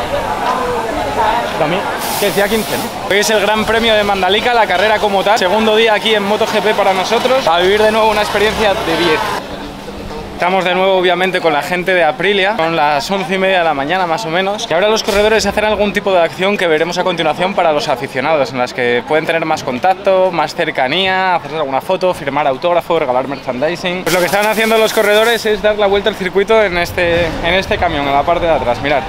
También, que decía 15, ¿no? Hoy es el Gran Premio de Mandalika, la carrera como tal. Segundo día aquí en MotoGP para nosotros. A vivir de nuevo una experiencia de 10. Estamos de nuevo obviamente con la gente de Aprilia. Son las 11:30 de la mañana más o menos. Y ahora los corredores hacen algún tipo de acción que veremos a continuación para los aficionados, en las que pueden tener más contacto, más cercanía, hacerse alguna foto, firmar autógrafo, regalar merchandising. Pues lo que están haciendo los corredores es dar la vuelta al circuito en este camión, en la parte de atrás. Mirad.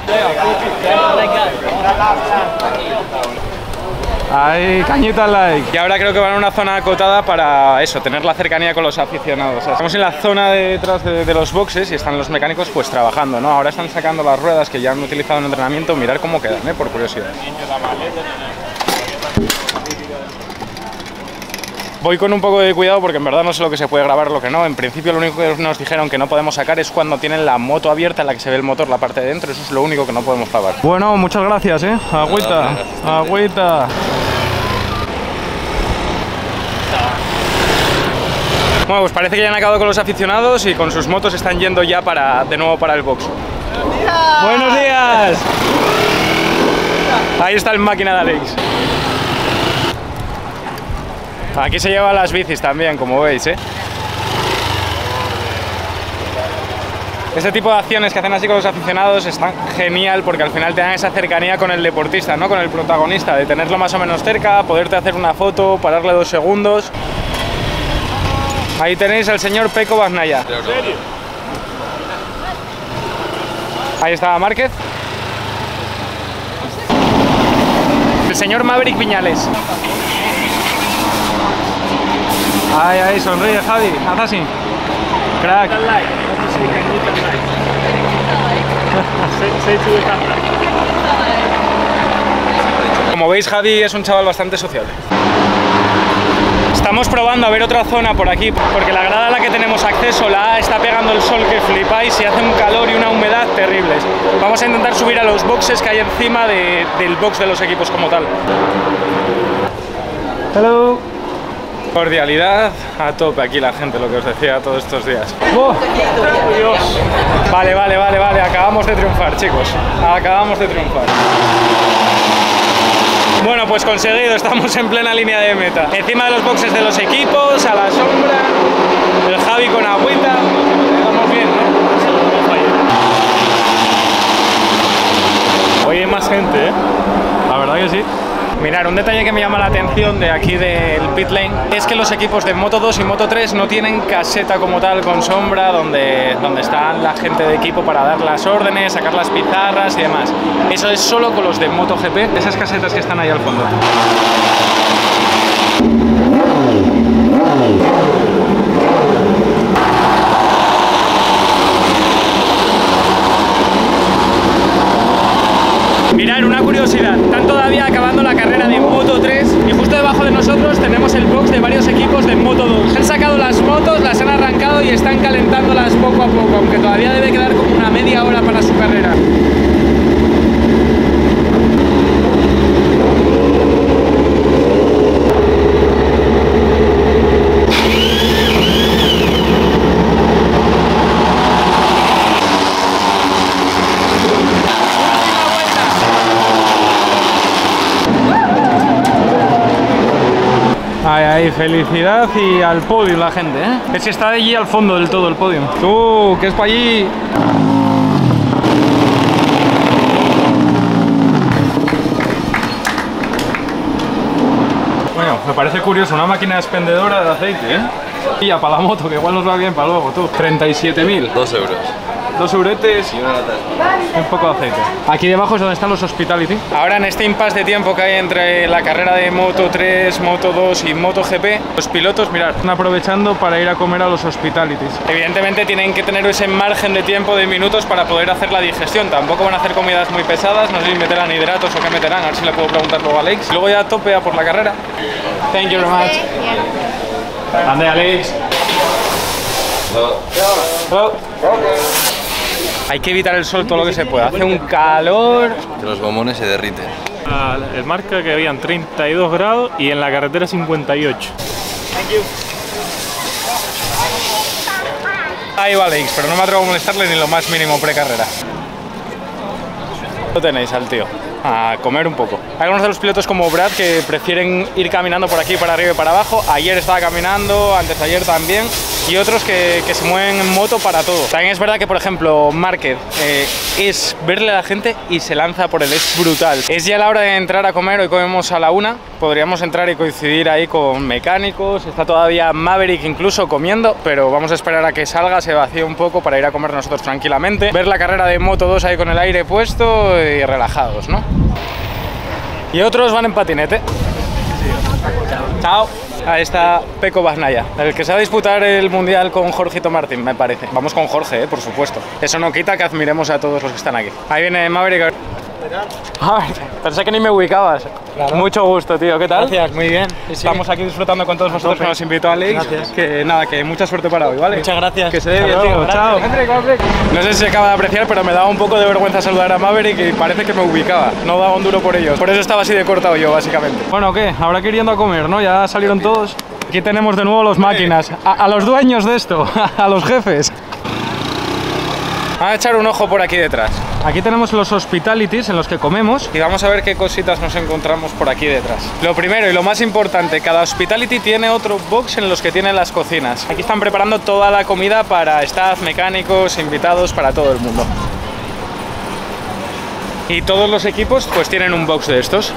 Ahí, cañita al like. Y ahora creo que van a una zona acotada para eso, tener la cercanía con los aficionados. Estamos en la zona de detrás de los boxes y están los mecánicos pues trabajando, ¿no? Ahora están sacando las ruedas que ya han utilizado en entrenamiento. Mirar cómo quedan, por curiosidad. Voy con un poco de cuidado porque en verdad no sé lo que se puede grabar, lo que no. En principio lo único que nos dijeron que no podemos sacar es cuando tienen la moto abierta en la que se ve el motor, la parte de dentro. Eso es lo único que no podemos grabar. Bueno, muchas gracias, Agüita, agüita. Bueno, pues parece que ya han acabado con los aficionados y con sus motos están yendo ya de nuevo para el box. ¡Buenos días! Ahí está el máquina de Alex. Aquí se llevan las bicis también, como veis, Este tipo de acciones que hacen así con los aficionados están genial porque al final te dan esa cercanía con el deportista, ¿no? Con el protagonista, de tenerlo más o menos cerca, poderte hacer una foto, pararle 2 segundos. Ahí tenéis al señor Pecco Bagnaia. Ahí está Márquez. El señor Maverick Viñales. Ahí, sonríe Javi, haz así. Crack. Como veis, Javi es un chaval bastante sociable. Estamos probando a ver otra zona por aquí, porque la grada a la que tenemos acceso, la A, está pegando el sol que flipáis y hace un calor y una humedad terribles. Vamos a intentar subir a los boxes que hay encima del box de los equipos como tal. Hello. Cordialidad a tope aquí la gente, lo que os decía todos estos días. ¡Oh! Dios. Vale, acabamos de triunfar, chicos. Acabamos de triunfar. Bueno, pues conseguido, estamos en plena línea de meta. Encima de los boxes de los equipos, a la sombra, el Javi con agüita. Estamos bien, ¿no? Hoy hay más gente, La verdad que sí. Mirar, un detalle que me llama la atención de aquí del pit lane es que los equipos de Moto 2 y Moto 3 no tienen caseta como tal con sombra donde están la gente de equipo para dar las órdenes, sacar las pizarras y demás. Eso es solo con los de MotoGP, esas casetas que están ahí al fondo. Mirad, una curiosidad, están todavía acabando la carrera de Moto 3 y justo debajo de nosotros tenemos el box de varios equipos de Moto 2. Han sacado las motos, las han arrancado y están calentándolas poco a poco, aunque todavía debe quedar como una media hora para su carrera. Ahí, felicidad y al podio la gente, Es que está allí al fondo del todo el podio. ¡Tú, que es para allí! Bueno, me parece curioso, una máquina expendedora de aceite, Y ya para la moto, que igual nos va bien para luego, tú. 37.000. 2 euros. 2 euretes Y una lata. un poco de aceite. Aquí debajo es donde están los Hospitality. Ahora en este impasse de tiempo que hay entre la carrera de Moto 3, Moto 2 y MotoGP, los pilotos, mirad, están aprovechando para ir a comer a los Hospitalities. Evidentemente tienen que tener ese margen de tiempo de minutos para poder hacer la digestión. Tampoco van a hacer comidas muy pesadas, no sé si meterán hidratos o qué meterán, a ver si le puedo preguntar luego a Alex. Luego ya a tope a por la carrera. Thank you very much. Ande, Alex. Hello. Hay que evitar el sol todo lo que se pueda. Hace un calor. Que los bombones se derriten. El marca que habían 32 grados y en la carretera 58. Ahí va Alex, pero no me atrevo a molestarle ni lo más mínimo pre-carrera. Lo tenéis al tío, a comer un poco. Hay algunos de los pilotos como Brad que prefieren ir caminando por aquí, para arriba y para abajo. Ayer estaba caminando, antes de ayer también. Y otros que se mueven en moto para todo. También es verdad que, por ejemplo, Márquez es verle a la gente y se lanza por él, es brutal. Es ya la hora de entrar a comer, hoy comemos a la 1. Podríamos entrar y coincidir ahí con mecánicos. Está todavía Maverick incluso comiendo, pero vamos a esperar a que salga, se vacíe un poco para ir a comer nosotros tranquilamente. Ver la carrera de Moto 2 ahí con el aire puesto y relajados, ¿no? Y otros van en patinete. Chao. Ahí está Pecco Bagnaia, el que se va a disputar el Mundial con Jorgito Martín, me parece. Vamos con Jorge, por supuesto. Eso no quita que admiremos a todos los que están aquí. Ahí viene Maverick. Pensé que ni me ubicabas. Claro. Mucho gusto, tío. ¿Qué tal? Gracias, muy bien. Sí, sí. Estamos aquí disfrutando con todos vosotros que nos invitó Alex. Gracias. Que nada, que mucha suerte para hoy, ¿vale? Muchas gracias. Que se dé bien, tío. Chao. No sé si se acaba de apreciar, pero me daba un poco de vergüenza saludar a Maverick y parece que me ubicaba. No daba un duro por ellos. Por eso estaba así de cortado yo, básicamente. Bueno, ¿qué? Habrá que ir yendo a comer, ¿no? Ya salieron todos. Aquí tenemos de nuevo los máquinas. A los dueños de esto, a los jefes. Vamos a echar un ojo por aquí detrás. Aquí tenemos los hospitalities en los que comemos y vamos a ver qué cositas nos encontramos por aquí detrás. Lo primero y lo más importante, cada hospitality tiene otro box en los que tienen las cocinas. Aquí están preparando toda la comida para staff, mecánicos, invitados, para todo el mundo. Y todos los equipos pues tienen un box de estos.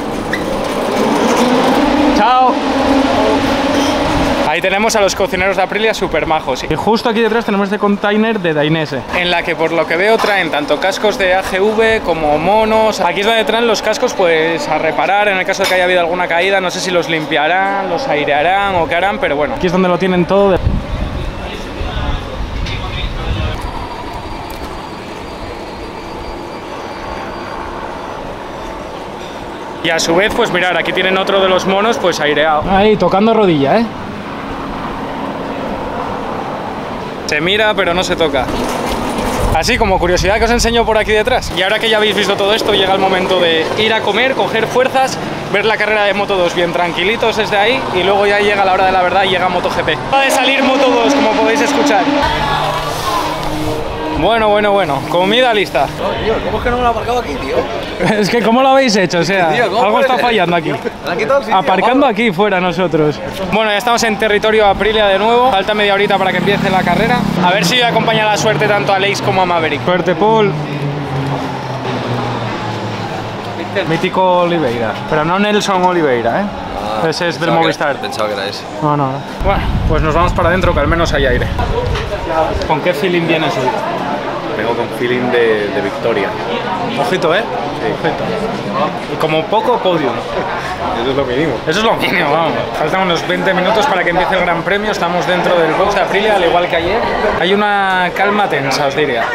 ¡Chao! Ahí tenemos a los cocineros de Aprilia súper majos. Y justo aquí detrás tenemos este container de Dainese, en la que por lo que veo traen tanto cascos de AGV como monos. Aquí es donde traen los cascos pues a reparar en el caso de que haya habido alguna caída. No sé si los limpiarán, los airearán o qué harán, pero bueno, aquí es donde lo tienen todo. Y a su vez, pues mirar, aquí tienen otro de los monos pues aireado. Ahí, tocando rodilla, ¿eh? Se mira, pero no se toca. Así como curiosidad que os enseño por aquí detrás. Y ahora que ya habéis visto todo esto, llega el momento de ir a comer, coger fuerzas, ver la carrera de Moto 2 bien tranquilitos desde ahí y luego ya llega la hora de la verdad y llega MotoGP. Va de salir Moto 2, como podéis escuchar. Bueno, comida lista. No, tío, ¿cómo es que no me lo he aparcado aquí, tío? Es que ¿cómo lo habéis hecho? O sea, tío, algo está fallando aquí. Aparcando aquí fuera nosotros. Bueno, ya estamos en territorio Aprilia de nuevo. Falta media horita para que empiece la carrera. A ver si acompaña la suerte tanto a Alex como a Maverick. Suerte, Paul. Mítico Oliveira. Pero no Nelson Oliveira, ¿eh? Ese es del Movistar. Pensaba que era ese. No. Bueno, pues nos vamos para adentro, que al menos hay aire. ¿Con qué feeling vienes hoy? Vengo con feeling de victoria. Ojito, ¿eh? Sí. Ojito. Y como poco, podium. Eso es lo mínimo. Eso es lo mínimo, vamos. Faltan unos 20 minutos para que empiece el Gran Premio. Estamos dentro del box de Aprilia, al igual que ayer. Hay una calma tensa, os diría.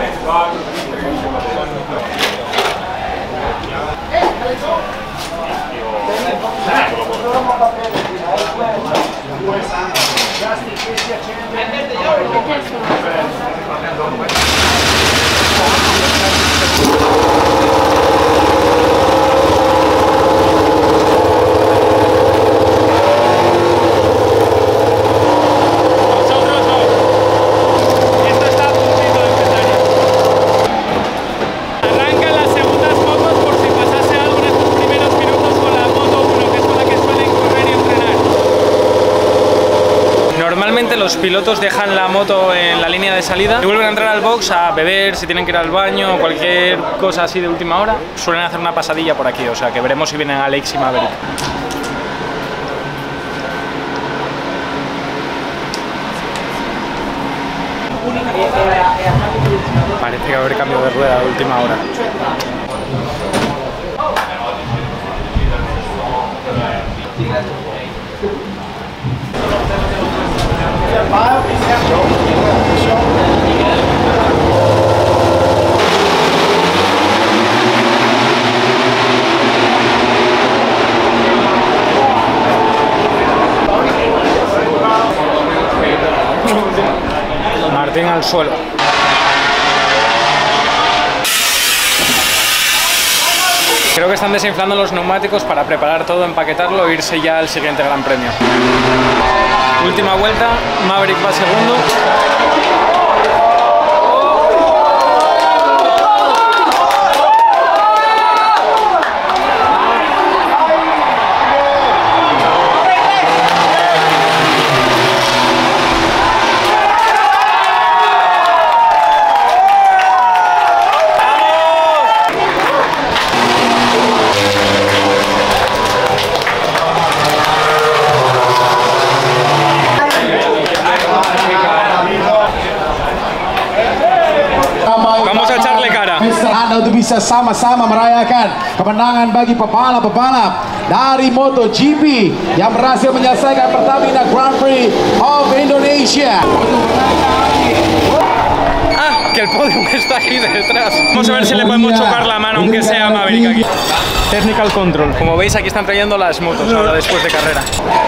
Los pilotos dejan la moto en la línea de salida y vuelven a entrar al box a beber, si tienen que ir al baño o cualquier cosa así de última hora. Suelen hacer una pasadilla por aquí, o sea que veremos si vienen Alex y Maverick. Parece que va a haber cambio de rueda de última hora. Martín al suelo. Creo que están desinflando los neumáticos para preparar todo, empaquetarlo e irse ya al siguiente Gran Premio. Última vuelta, Maverick va segundo. Anda untuk bisa sama-sama merayakan kemenangan bagi pebalap-pebalap dari MotoGP yang berhasil menyelesaikan Pertamina Grand Prix of Indonesia. Que el podium está aquí detrás. Vamos a ver si le podemos chocar la mano, aunque sea Maverick aquí. Technical Control. Como veis, aquí están trayendo las motos ahora después de carrera.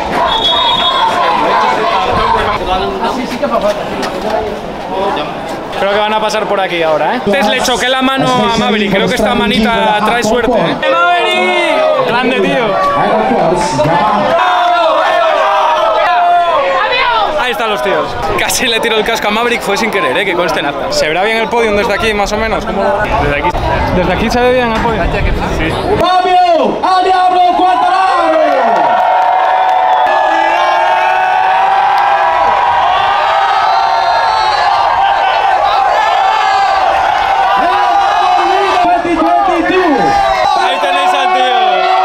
Creo que van a pasar por aquí ahora, ¿eh? Antes le choqué la mano a Maverick. Creo que esta manita trae suerte, ¿eh? ¡Maverick! ¡Grande, tío! Ahí están los tíos. Casi le tiro el casco a Maverick, fue sin querer, que conste en acta. ¿Se verá bien el podium desde aquí, más o menos? Desde aquí se ve bien el podium. Sí. Fabio, al Diablo Quartararo. Ahí tenéis al tío.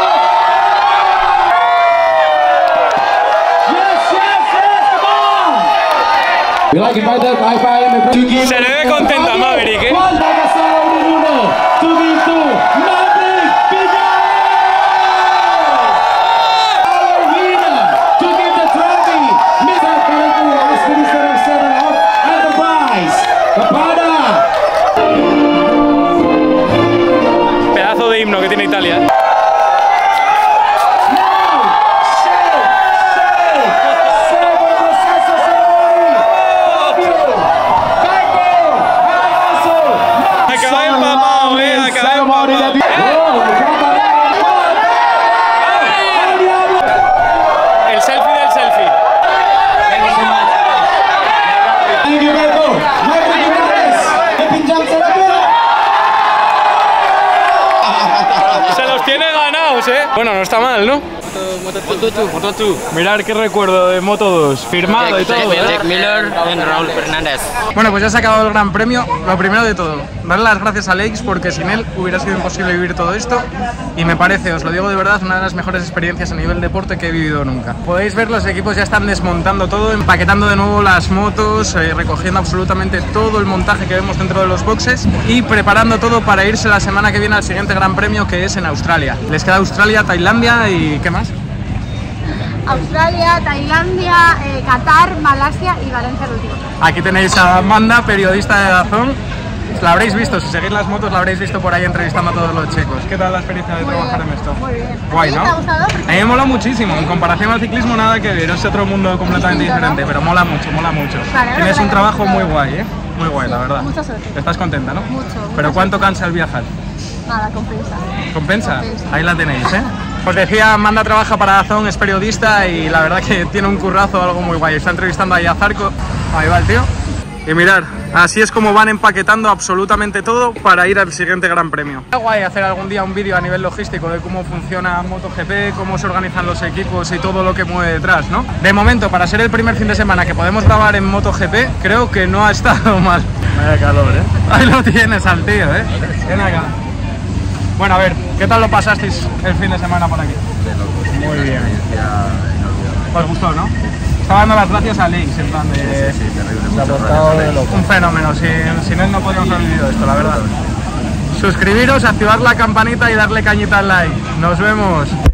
Se le ve contento a Maverick, ¿eh? Pedazo de himno que tiene Italia. El selfie del selfie. Se los tiene ganados, ¿eh? Bueno, no está mal, ¿no? Moto2. Mirad qué recuerdo de Moto2, firmado y todo. Jack Miller y Raúl Fernández. Bueno, pues ya se ha acabado el Gran Premio. Lo primero de todo, darle las gracias a Alex porque sin él hubiera sido imposible vivir todo esto. Y me parece, os lo digo de verdad, una de las mejores experiencias a nivel deporte que he vivido nunca. Podéis ver, los equipos ya están desmontando todo, empaquetando de nuevo las motos, recogiendo absolutamente todo el montaje que vemos dentro de los boxes y preparando todo para irse la semana que viene al siguiente Gran Premio, que es en Australia. Les queda Australia, Tailandia y ¿qué más? Australia, Tailandia, Qatar, Malasia y Valencia el último. Aquí tenéis a Amanda, periodista de DAZN. La habréis visto, si seguís las motos la habréis visto por ahí entrevistando a todos los chicos. ¿Qué tal la experiencia de trabajar en esto? Muy bien. Guay, ¿no? ¿Te ha gustado? A mí me mola muchísimo, en comparación al ciclismo nada que ver, es otro mundo completamente diferente, pero mola mucho, mola mucho. Vale, Tienes un trabajo mucho. muy guay, ¿eh? Muy guay, la verdad. Mucha suerte. ¿Estás contenta, no? Mucho. ¿Pero cuánto cansa el viajar? Nada, compensa. ¿Compensa? Compensa. Ahí la tenéis, ¿eh? Os decía, Amanda trabaja para DAZN, es periodista y la verdad que tiene un currazo, algo muy guay. Está entrevistando ahí a Zarco. Ahí va el tío. Y mirad, así es como van empaquetando absolutamente todo para ir al siguiente Gran Premio. Está guay hacer algún día un vídeo a nivel logístico de cómo funciona MotoGP, cómo se organizan los equipos y todo lo que mueve detrás, ¿no? De momento, para ser el primer fin de semana que podemos grabar en MotoGP, creo que no ha estado mal. Vaya calor, ¿eh? Ahí lo tienes al tío, ¿eh? Ven acá. Bueno, a ver, ¿qué tal lo pasasteis el fin de semana por aquí? Muy bien. Os gustó, ¿no? Estaba dando las gracias a Alex, en plan de... Se ha portado de loco. Un fenómeno, sin él no podríamos haber vivido esto, la verdad. Suscribiros, activar la campanita y darle cañita al like. Nos vemos.